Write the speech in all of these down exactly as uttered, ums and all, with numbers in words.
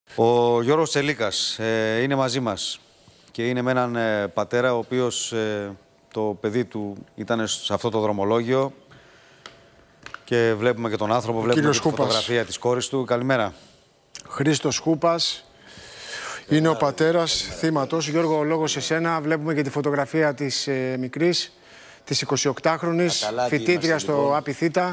Ο Γιώργος Τσελίκας ε, είναι μαζί μας και είναι με έναν ε, πατέρα ο οποίος ε, το παιδί του ήταν σε αυτό το δρομολόγιο και βλέπουμε και τον άνθρωπο, ο βλέπουμε και τη φωτογραφία της κόρης του. Καλημέρα. Χρήστος Χούπας είναι ο πατέρας θύματος. Γιώργο, ο λόγος σε σένα. Βλέπουμε και τη φωτογραφία της ε, μικρής, της εικοσιοκτάχρονης, φοιτήτρια στο λοιπόν. ΑΠΙΘΙΤΑ.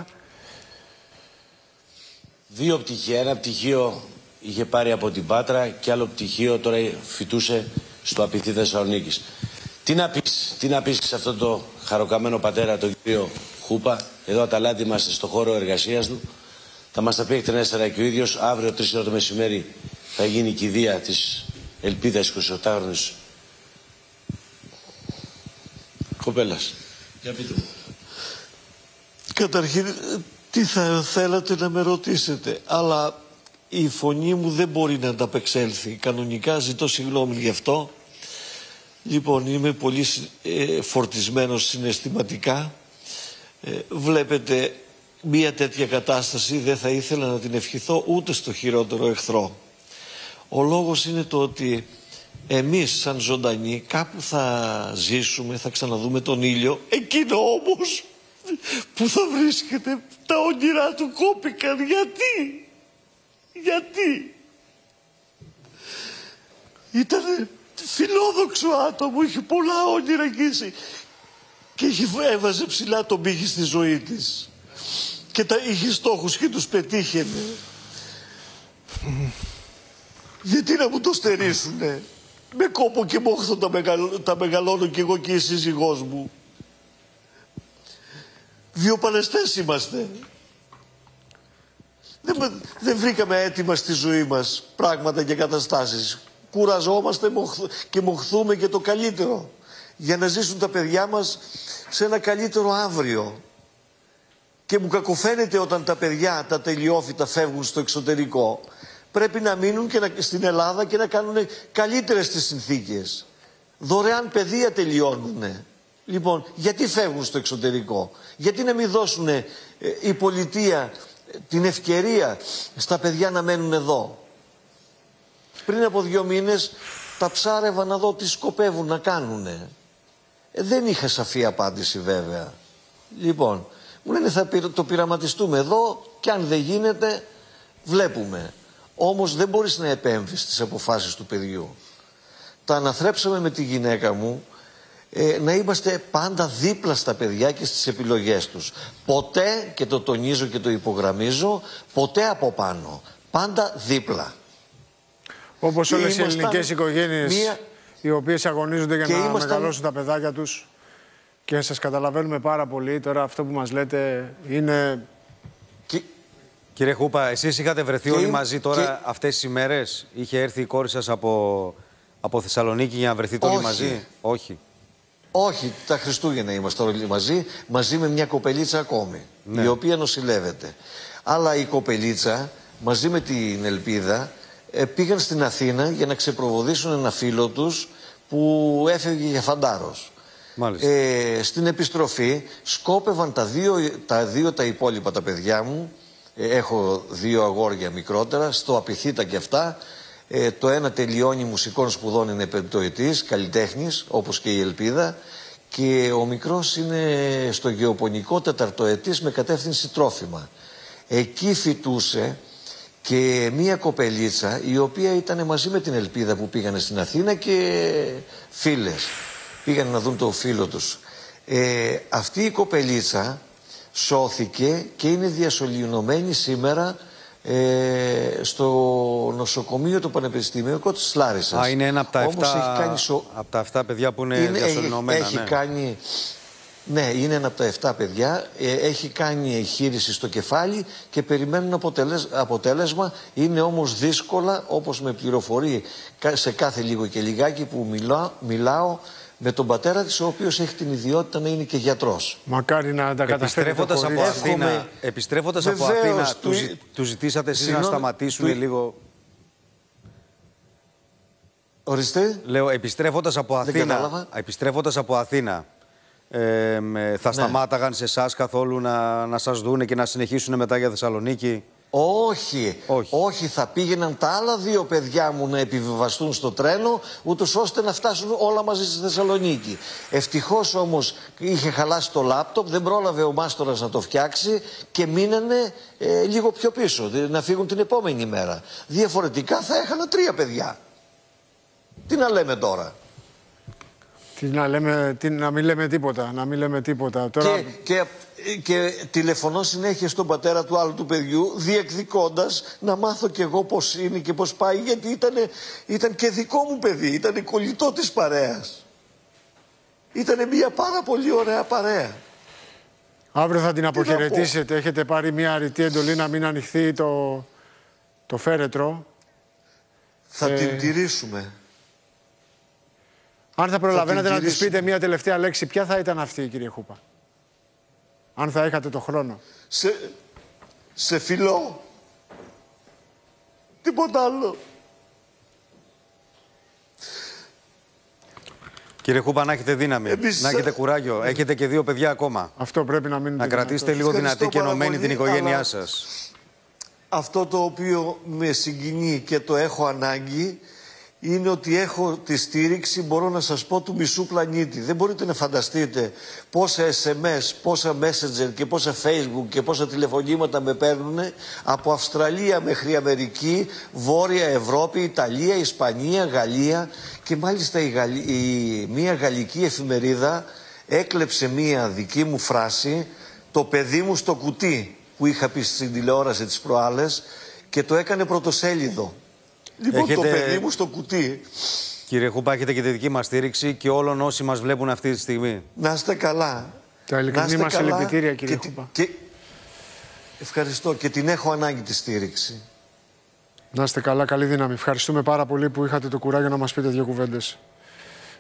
Δύο πτυχία. Ένα πτυχίο είχε πάρει από την Πάτρα και άλλο πτυχίο τώρα φοιτούσε στο ΑΠΙΘΙΤΑ Θεσσαλονίκης. Τι να πεις, τι να πεις σε αυτόν τον χαροκαμένο πατέρα, τον κύριο Χούπα, εδώ Αταλάντη είμαστε στο χώρο εργασίας του. Θα μας τα πει εκτενέστερα και ο ίδιος. Αύριο τρεις ώρα το μεσημέρι θα γίνει η κηδεία της ελπίδας εικοσιοκτάχρονης κοπέλας. Για πείτε μου. Καταρχήν, τι θα θέλατε να με ρωτήσετε, αλλά η φωνή μου δεν μπορεί να ανταπεξέλθει. Κανονικά ζητώ συγγνώμη γι' αυτό. Λοιπόν, είμαι πολύ ε, φορτισμένος συναισθηματικά. Ε, βλέπετε, μία τέτοια κατάσταση δεν θα ήθελα να την ευχηθώ ούτε στο χειρότερο εχθρό. Ο λόγος είναι το ότι εμείς σαν ζωντανοί κάπου θα ζήσουμε, θα ξαναδούμε τον ήλιο. Εκείνο όμως που θα βρίσκεται, τα όνειρά του κόπηκαν. Γιατί, γιατί. Ήταν φιλόδοξο άτομο, είχε πολλά όνειρα και, και έβαζε ψηλά τον πύχη στη ζωή της. Και τα είχε στόχους και τους πετύχαινε. Γιατί να μου το στερήσουνε. Με κόπο και μόχθο τα, μεγαλ, τα μεγαλώνω κι εγώ και η σύζυγός μου. Βιοπαλαιστές είμαστε. Δεν, δεν βρήκαμε έτοιμα στη ζωή μας πράγματα και καταστάσεις. Κουραζόμαστε και μοχθούμε και το καλύτερο. Για να ζήσουν τα παιδιά μας σε ένα καλύτερο αύριο. Και μου κακοφαίνεται όταν τα παιδιά, τα τελειόφυτα φεύγουν στο εξωτερικό. Πρέπει να μείνουν και να, στην Ελλάδα και να κάνουν καλύτερες τις συνθήκες. Δωρεάν παιδεία τελειώνουνε. Λοιπόν, γιατί φεύγουν στο εξωτερικό. Γιατί να μην δώσουν ε, η πολιτεία ε, την ευκαιρία στα παιδιά να μένουν εδώ. Πριν από δύο μήνες τα ψάρευα να δω τι σκοπεύουν να κάνουνε. Ε, δεν είχα σαφή απάντηση βέβαια. Λοιπόν, μου λένε θα το πειραματιστούμε εδώ και αν δεν γίνεται βλέπουμε. Όμως δεν μπορείς να επέμβεις στις αποφάσεις του παιδιού. Τα αναθρέψαμε με τη γυναίκα μου ε, να είμαστε πάντα δίπλα στα παιδιά και στις επιλογές τους. Ποτέ, και το τονίζω και το υπογραμμίζω, ποτέ από πάνω. Πάντα δίπλα. Όπως όλες οι ελληνικές οικογένειες μία... οι οποίες αγωνίζονται για να ήμασταν... μεγαλώσουν τα παιδάκια τους. Και σας καταλαβαίνουμε πάρα πολύ. Τώρα αυτό που μας λέτε είναι... Και... Κύριε Χούπα, εσείς είχατε βρεθεί και... όλοι μαζί τώρα και... αυτές τις ημέρες. Είχε έρθει η κόρη σας από, από Θεσσαλονίκη για να βρεθείτε όλοι μαζί. Όχι. Όχι, τα Χριστούγεννα είμαστε όλοι μαζί. Μαζί με μια κοπελίτσα ακόμη. Ναι. Η οποία νοσηλεύεται. Αλλά η κοπελίτσα μαζί με την Ελπίδα πήγαν στην Αθήνα για να ξεπροβοδήσουν ένα φίλο τους που έφευγε για φαντάρος. Ε, στην επιστροφή σκόπευαν τα δύο, τα δύο τα υπόλοιπα τα παιδιά μου. ε, Έχω δύο αγόρια μικρότερα. Στο ΑΠΙΘΙΤΑ και αυτά. ε, Το ένα τελειώνει μουσικών σπουδών, είναι πεντοετής, καλλιτέχνης, όπως και η Ελπίδα. Και ο μικρός είναι στο γεωπονικό τεταρτοετής με κατεύθυνση τρόφιμα. Εκεί φοιτούσε και μία κοπελίτσα η οποία ήταν μαζί με την Ελπίδα που πήγανε στην Αθήνα και φίλες. Πήγαν να δουν το φίλο τους. Ε, αυτή η κοπελίτσα σώθηκε και είναι διασωληνωμένη σήμερα ε, στο νοσοκομείο του Πανεπιστημίου της Λάρισσας. Α, είναι ένα από τα, εφτά, σο... από τα εφτά παιδιά που είναι, είναι διασωληνωμένα. Έχει ναι. κάνει... Ναι, είναι ένα από τα εφτά παιδιά. Ε, έχει κάνει εγχείρηση στο κεφάλι και περιμένουν αποτελεσ... αποτέλεσμα. Είναι όμως δύσκολα, όπως με πληροφορεί σε κάθε λίγο και λιγάκι που μιλά... μιλάω με τον πατέρα της, ο οποίος έχει την ιδιότητα να είναι και γιατρός. Μακάρι να τα καταφέρει. Επιστρέφοντας από Αθήνα, Έχουμε... επιστρέφοντας Βεβαίως, από Αθήνα του... Του... του ζητήσατε εσείς Συγνώ... να σταματήσουν του... λίγο... Ορίστε. Λέω, επιστρέφοντας από Αθήνα, επιστρέφοντας από Αθήνα ε, με, θα ναι. σταμάταγαν σε εσάς καθόλου να, να σας δούνε και να συνεχίσουν μετά για Θεσσαλονίκη? Όχι, όχι, όχι, θα πήγαιναν τα άλλα δύο παιδιά μου να επιβιβαστούν στο τρένο, ούτως ώστε να φτάσουν όλα μαζί στη Θεσσαλονίκη. Ευτυχώς όμως είχε χαλάσει το λάπτοπ, δεν πρόλαβε ο μάστορας να το φτιάξει και μείνανε ε, λίγο πιο πίσω, να φύγουν την επόμενη μέρα. Διαφορετικά θα έχανα τρία παιδιά. Τι να λέμε τώρα. Τι να, λέμε, τι, να μην λέμε τίποτα, να μην λέμε τίποτα. Τώρα... Και, και, και τηλεφωνώ συνέχεια στον πατέρα του άλλου του παιδιού, διεκδικώντας να μάθω κι εγώ πώς είναι και πώς πάει, γιατί ήτανε, ήταν και δικό μου παιδί, ήταν κολλητό της παρέας. Ήτανε μια πάρα πολύ ωραία παρέα. Αύριο θα την αποχαιρετήσετε, έχετε πάρει μια αρρητή εντολή να μην ανοιχθεί το, το φέρετρο. Θα ε... την τηρήσουμε. Αν θα προλαβαίνετε να της πείτε μια τελευταία λέξη, ποια θα ήταν αυτή, κύριε Χούπα? Αν θα είχατε το χρόνο. Σε, σε φιλώ. Τίποτα άλλο. Κύριε Χούπα, να έχετε δύναμη, Εμείς... να έχετε κουράγιο. Έχετε και δύο παιδιά ακόμα. Αυτό πρέπει να μείνετε. Να κρατήσετε λίγο δυνατή και ενωμένη την οικογένειά σας. Αυτό το οποίο με συγκινεί και το έχω ανάγκη είναι ότι έχω τη στήριξη, μπορώ να σας πω, του μισού πλανήτη. Δεν μπορείτε να φανταστείτε πόσα ες εμ ες, πόσα Messenger και πόσα Facebook και πόσα τηλεφωνήματα με παίρνουν από Αυστραλία μέχρι Αμερική, Βόρεια Ευρώπη, Ιταλία, Ισπανία, Γαλλία, και μάλιστα η, Γαλλ... η... μια γαλλική εφημερίδα έκλεψε μια δική μου φράση, το παιδί μου στο κουτί, που είχα πει στην τηλεόραση τις προάλλες, και το έκανε πρωτοσέλιδο. Λοιπόν, έχετε... το παιδί μου στο κουτί. Κύριε Χούπα, έχετε και τη δική μας στήριξη και όλων όσοι μας βλέπουν αυτή τη στιγμή. Να είστε καλά. Τα ειλικρινή μας συλληπιτήρια, κύριε και, Χούπα. Και... Ευχαριστώ και την έχω ανάγκη τη στήριξη. Να είστε καλά, καλή δύναμη. Ευχαριστούμε πάρα πολύ που είχατε το κουράγιο να μας πείτε δύο κουβέντες.